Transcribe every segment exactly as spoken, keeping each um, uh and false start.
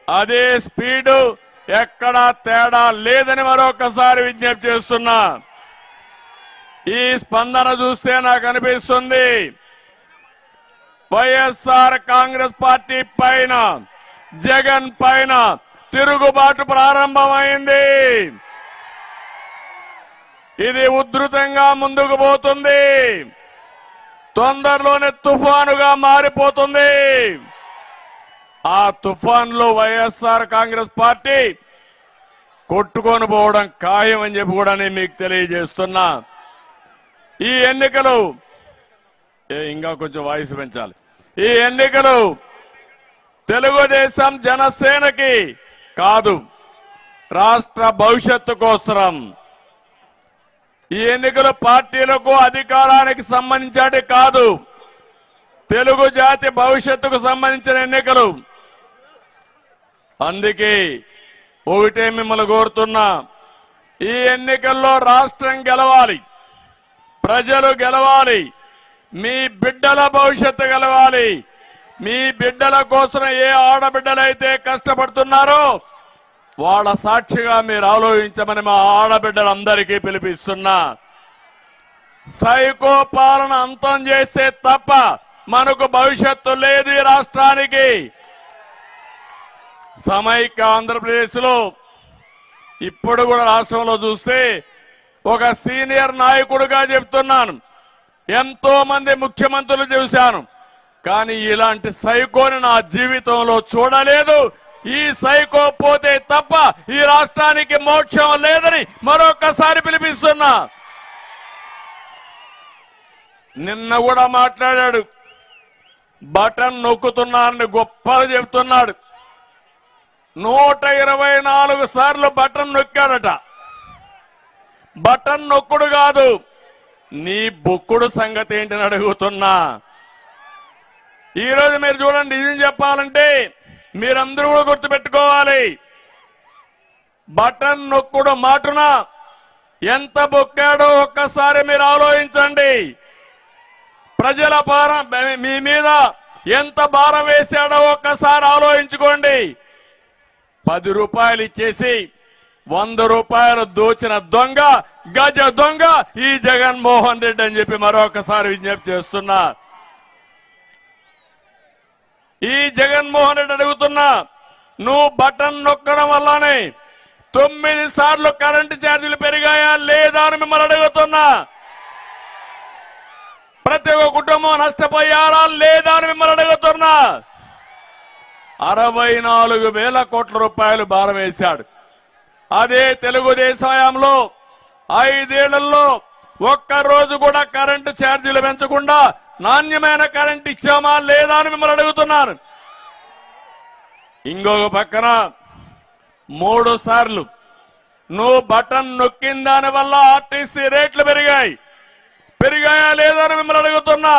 అదే స్పీడు ఎక్కడా తేడా లేదని మరొకసారి విజ్ఞప్తి చేస్తున్నా. ఈ స్పందన చూస్తే నాకు అనిపిస్తుంది వైఎస్ఆర్ కాంగ్రెస్ పార్టీ పైన జగన్ పైన తిరుగుబాటు ప్రారంభమైంది. ఇది ఉధృతంగా ముందుకు పోతుంది. తొందరలోనే తుఫానుగా మారిపోతుంది. ఆ తుఫాన్లో వైఎస్ఆర్ కాంగ్రెస్ పార్టీ కొట్టుకొని పోవడం ఖాయం అని చెప్పి కూడా నేను మీకు తెలియజేస్తున్నా. ఈ ఎన్నికలు ఇంకా కొంచెం వాయిస్ పెంచాలి. ఈ ఎన్నికలు తెలుగుదేశం జనసేనకి కాదు, రాష్ట్ర భవిష్యత్తు కోసం. ఈ ఎన్నికలు పార్టీలకు అధికారానికి సంబంధించి కాదు, తెలుగు జాతి భవిష్యత్తుకు సంబంధించిన ఎన్నికలు. అందుకే ఒకటే మిమ్మల్ని కోరుతున్నా, ఈ ఎన్నికల్లో రాష్ట్రం గెలవాలి, ప్రజలు గెలవాలి, మీ బిడ్డల భవిష్యత్తు గెలవాలి. మీ బిడ్డల కోసం ఏ ఆడబిడ్డలైతే కష్టపడుతున్నారో వాళ్ళ సాక్షిగా మీరు ఆలోచించమని మా ఆడబిడ్డలందరికీ పిలిపిస్తున్నా. సైకో పాలన అంతం చేస్తే తప్ప మనకు భవిష్యత్తు లేదు ఈ రాష్ట్రానికి. సమైక్య ఆంధ్రప్రదేశ్ లో ఇప్పుడు కూడా రాష్ట్రంలో చూస్తే ఒక సీనియర్ నాయకుడిగా చెప్తున్నాను, ఎంతో మంది ముఖ్యమంత్రులు చూశాను, కానీ ఇలాంటి సైకోని నా జీవితంలో చూడలేదు. ఈ సైకో పోతే తప్ప ఈ రాష్ట్రానికి మోక్షం లేదని మరొకసారి పిలిపిస్తున్నా. నిన్న కూడా మాట్లాడాడు, బటన్ నొక్కుతున్నానని గొప్పగా చెప్తున్నాడు. నూట ఇరవై నాలుగు సార్లు బటన్ నొక్కాడట. బటన్ నొక్కుడు కాదు, నీ బొక్కుడు సంగతి ఏంటని అడుగుతున్నా. ఈరోజు మీరు చూడండి, నిజం చెప్పాలంటే మీరందరూ కూడా గుర్తుపెట్టుకోవాలి, బటన్ నొక్కుడు మాటున ఎంత బొక్కాడో ఒక్కసారి మీరు ఆలోచించండి. ప్రజల భారం మీ మీద ఎంత భారం వేశాడో ఒక్కసారి ఆలోచించుకోండి. పది రూపాయలు ఇచ్చేసి వంద రూపాయలు దోచిన దొంగ, గజ దొంగ ఈ జగన్మోహన్ రెడ్డి అని చెప్పి మరొకసారి విజ్ఞప్తి చేస్తున్నా. ఈ జగన్మోహన్ రెడ్డి అడుగుతున్నా, నువ్వు బటన్ నొక్కడం వల్లనే తొమ్మిది సార్లు కరెంటు ఛార్జీలు పెరిగాయా లేదా అని మిమ్మల్ని అడుగుతున్నా. ప్రతి ఒక్క కుటుంబం నష్టపోయారా లేదా అని మిమ్మల్ని అడుగుతున్నా. అరవై నాలుగు వేల కోట్ల రూపాయలు భారం వేశాడు. అదే తెలుగుదేశం హయాంలో ఐదేళ్లలో ఒక్క రోజు కూడా కరెంటు ఛార్జీలు పెంచకుండా నాణ్యమైన కరెంట్ ఇచ్చామా లేదా అని మిమ్మల్ని అడుగుతున్నారు. ఇంకొక పక్కన మూడు సార్లు నువ్వు బటన్ నొక్కిన దాని వల్ల ఆర్టీసీ రేట్లు పెరిగాయి, పెరిగాయా లేదా అని మిమ్మల్ని అడుగుతున్నా.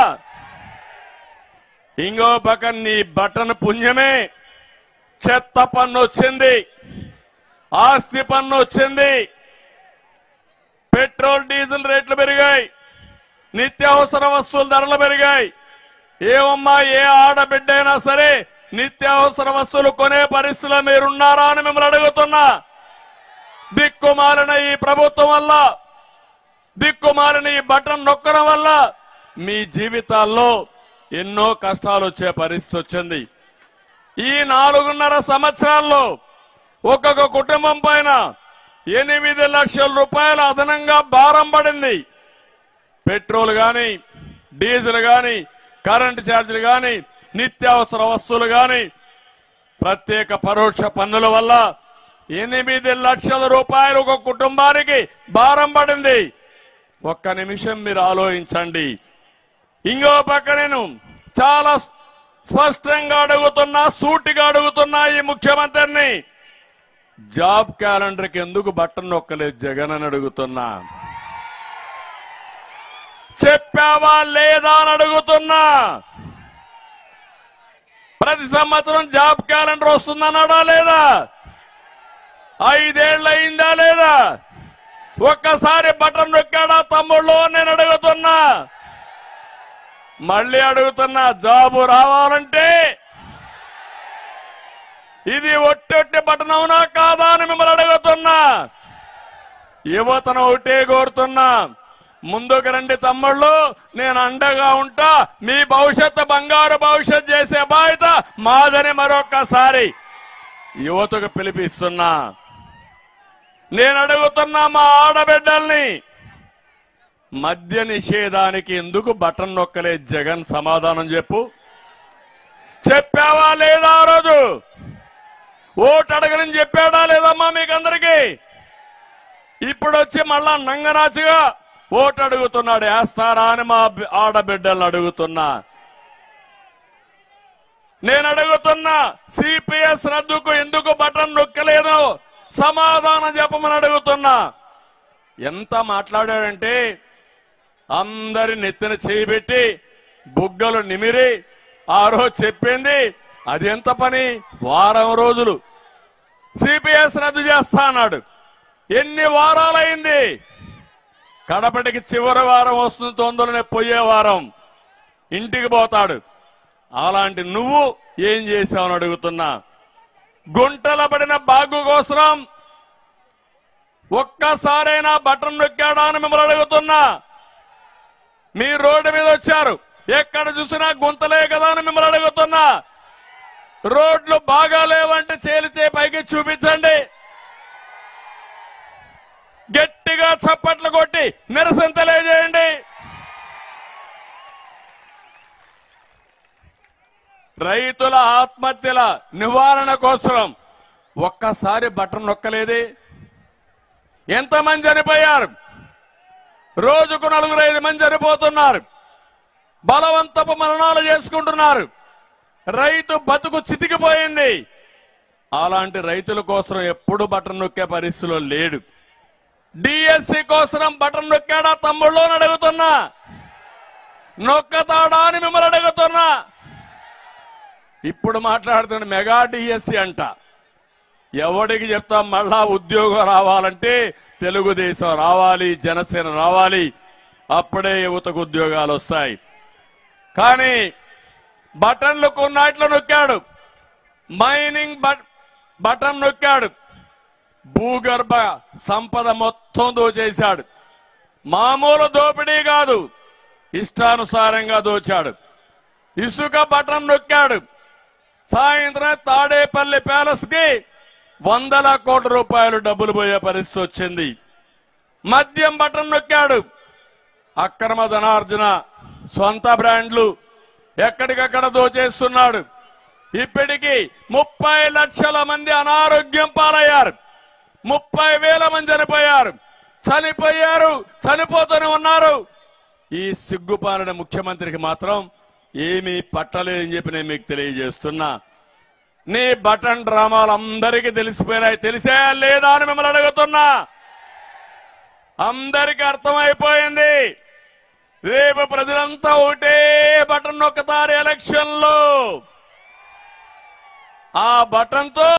ఇంకో పక్కన నీ బటన్ పుణ్యమే చెత్త పన్ను వచ్చింది, ఆస్తి పన్ను వచ్చింది, పెట్రోల్ డీజిల్ రేట్లు పెరిగాయి, నిత్యావసర వస్తువుల ధరలు పెరిగాయి. ఏమమ్మా, ఏ ఆడబిడ్డ అయినా సరే నిత్యావసర వస్తువులు కొనే పరిస్థితిలో మీరున్నారా అని మిమ్మల్ని అడుగుతున్నా. దిక్కుమాలిన ఈ ప్రభుత్వం వల్ల, దిక్కుమాలిన ఈ బటన్ నొక్కడం వల్ల మీ జీవితాల్లో ఎన్నో కష్టాలు వచ్చే పరిస్థితి వచ్చింది. ఈ నాలుగున్నర సంవత్సరాల్లో ఒక్కొక్క కుటుంబం పైన ఎనిమిది లక్షల రూపాయల అదనంగా భారం పడింది. పెట్రోల్ గాని, డీజిల్ గాని, కరెంటు ఛార్జీలు గాని, నిత్యావసర వస్తువులు గాని, ప్రత్యేక పరోక్ష పన్నుల వల్ల ఎనిమిది లక్షల రూపాయలు ఒక కుటుంబానికి భారం పడింది. ఒక్క నిమిషం మీరు ఆలోచించండి. ఇంకో పక్క నేను చాలా స్పష్టంగా అడుగుతున్నా, సూటిగా అడుగుతున్నా ఈ ముఖ్యమంత్రిని, జాబ్ క్యాలెండర్కి ఎందుకు బటన్ నొక్కలేదు జగన్ అని అడుగుతున్నా. చెప్పావా లేదా అని అడుగుతున్నా. ప్రతి సంవత్సరం జాబ్ క్యాలెండర్ వస్తుందన్నాడా లేదా? ఐదేళ్ళు అయిందా లేదా? ఒక్కసారి బటన్ నొక్కాడా తమ్ముళ్ళు నేను అడుగుతున్నా. మళ్ళీ అడుగుతున్నా, జాబు రావాలంటే ఇది ఒట్టొట్టి బటన్ అవునా కాదా అని మిమ్మల్ని అడుగుతున్నా. యువతను ఒకటే కోరుతున్నా, ముందుకు రండి తమ్ముళ్ళు, నేను అండగా ఉంటా, మీ భవిష్యత్తు బంగారు భవిష్యత్ చేసే బాధ్యత మాదని మరొక్కసారి యువతకు పిలిపిస్తున్నా. నేను అడుగుతున్నా మా ఆడబిడ్డల్ని, మద్య నిషేధానికి ఎందుకు బటన్ నొక్కలే జగన్? సమాధానం చెప్పు. చెప్పావా లేదా? ఆ రోజు ఓటు అడగని చెప్పాడా లేదమ్మా మీకందరికీ? ఇప్పుడు వచ్చి మళ్ళా నంగనాచుగా ఓటు అడుగుతున్నాడు. వేస్తారా అని మా ఆడబిడ్డలను అడుగుతున్నా. నేను అడుగుతున్నా, సిపిఎస్ రద్దుకు ఎందుకు బటన్ నొక్కలేదు? సమాధానం చెప్పమని అడుగుతున్నా. ఎంత మాట్లాడాడంటే అందరి నెత్తిన చేయబెట్టి బుగ్గలు నిమిరి ఆ రోజు చెప్పింది అది ఎంత పని? వారం రోజులు సిపిఎస్ రద్దు చేస్తా అన్నాడు. ఎన్ని వారాలైంది? కడపటికి చివరి వారం వస్తుంది, తొందరనే పోయే వారం ఇంటికి పోతాడు. అలాంటి నువ్వు ఏం చేశావని అడుగుతున్నా. గుంటల పడిన బాగు కోసం ఒక్కసారైనా బటన్ నొక్కాడా అని మిమ్మల్ని అడుగుతున్నా. మీ రోడ్డు మీద వచ్చారు, ఎక్కడ చూసినా గుంతలే కదా అని మిమ్మల్ని అడుగుతున్నా. రోడ్లు బాగాలేవంటే చేలిచే పైకి చూపించండి, గట్టిగా చప్పట్లు కొట్టి నిరసన తెలియజేయండి. రైతుల ఆత్మహత్యల నివారణ కోసం ఒక్కసారి బటన్ నొక్కలేదే? ఎంతమంది చనిపోయారు? రోజుకు నలుగురు ఐదు మంది చనిపోతున్నారు, బలవంతపు మరణాలు చేసుకుంటున్నారు. రైతు బతుకు చితికిపోయింది. అలాంటి రైతుల కోసం ఎప్పుడు బటన్ నొక్కే పరిస్థితిలో లేడు. డిఎస్సి కోసం బటన్ నొక్కాడా తమ్ముళ్ళు అని అడుగుతున్నా. నొక్కతాడా అని మిమ్మల్ని అడుగుతున్నా. ఇప్పుడు మాట్లాడుతున్న మెగా డిఎస్సి అంట. ఎవడికి చెప్తాం? మళ్ళా ఉద్యోగం రావాలంటే తెలుగుదేశం రావాలి, జనసేన రావాలి, అప్పుడే యువతకు ఉద్యోగాలు వస్తాయి. కానీ బటన్లు కొన్నాట్లు నొక్కాడు. Mining button నొక్కాడు. భూగర్భ సంపద మొత్తం దోచేశాడు. మామూలు దోపిడీ కాదు, ఇష్టానుసారంగా దోచాడు. ఇసుక బటన్ నొక్కాడు. సాయంత్రం తాడేపల్లి ప్యాలెస్ కి వందల కోట్ల రూపాయలు డబ్బులు పోయే పరిస్థితి వచ్చింది. మద్యం బటన్ నొక్కాడు. అక్రమ ధనార్జన, సొంత బ్రాండ్లు ఎక్కడికక్కడ దోచేస్తున్నాడు. ఇప్పటికీ ముప్పై లక్షల మంది అనారోగ్యం పాలయ్యారు. ముప్పై వేల మంది చనిపోయారు. చనిపోయారు చనిపోతూనే ఉన్నారు. ఈ సిగ్గుపాలన ముఖ్యమంత్రికి మాత్రం ఏమీ పట్టలేదని చెప్పి నేను మీకు తెలియజేస్తున్నా. నీ బటన్ డ్రామాలు అందరికీ తెలిసిపోయినాయి. తెలిసే లేదా అని మిమ్మల్ని అడుగుతున్నా. అందరికీ అర్థమైపోయింది. రేపు ప్రజలంతా ఒకటే బటన్ నొక్కుతారు ఎలక్షన్ లో. ఆ బటన్ తో